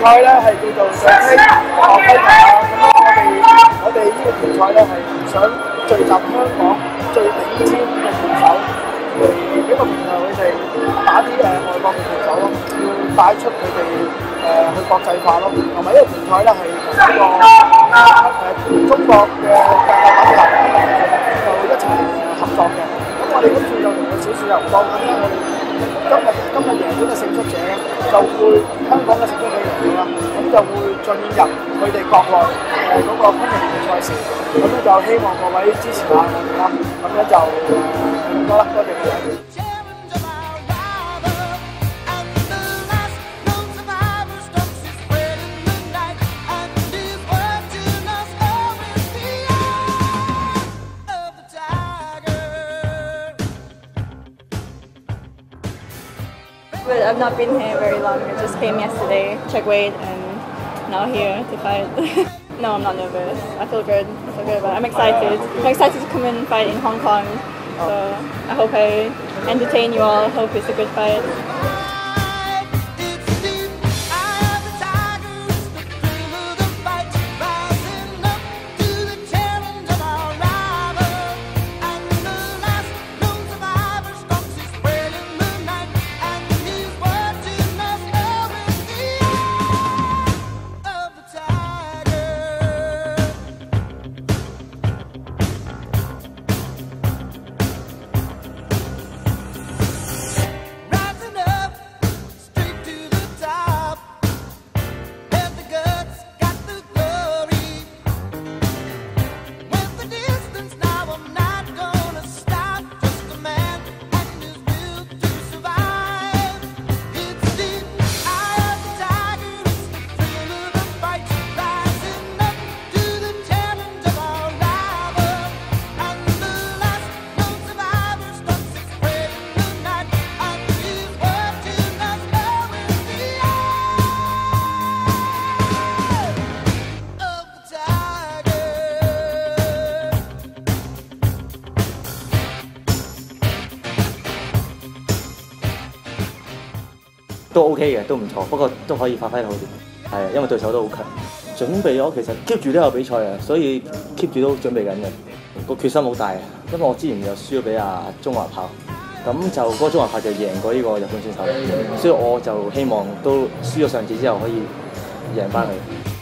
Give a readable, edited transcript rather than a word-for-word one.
賽咧係叫做上溪學飛行啊，咁我哋呢個決賽咧係想聚集香港最頂尖嘅拳手，嚟俾個平台佢哋打啲外國嘅拳手咯，要帶出佢哋去國際化咯，同埋呢個拳賽咧係同中國嘅格鬥品牌就一齊合作嘅。咁我哋今次就同佢少少又唔多，咁咧我哋今日贏咗嘅勝出者咧，就會香港嘅勝出者贏咗啦，咁就會進入佢哋國內嗰個昆明嘅賽事，咁咧就希望各位支持下我哋啦，咁咧就咁多啦，多謝各位。 But I've not been here very long. I just came yesterday, check weight, and now here to fight. No, I'm not nervous. I feel good. But I'm excited. I'm excited to come and fight in Hong Kong. So I hope I entertain you all. I hope it's a good fight. 都 OK 嘅，都唔錯，不過都可以發揮得好啲。係，因為對手都好強。準備咗其實 keep 住都有比賽啊，所以 keep 住都準備緊嘅。個決心好大啊，因為我之前又輸咗俾阿中華炮，咁就嗰個中華炮就贏過呢個日本選手，所以我就希望都輸咗上次之後可以贏翻佢。